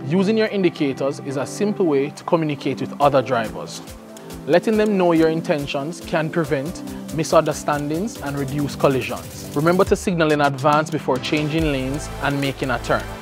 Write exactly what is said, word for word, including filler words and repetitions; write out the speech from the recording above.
Using your indicators is a simple way to communicate with other drivers. Letting them know your intentions can prevent misunderstandings and reduce collisions. Remember to signal in advance before changing lanes and making a turn.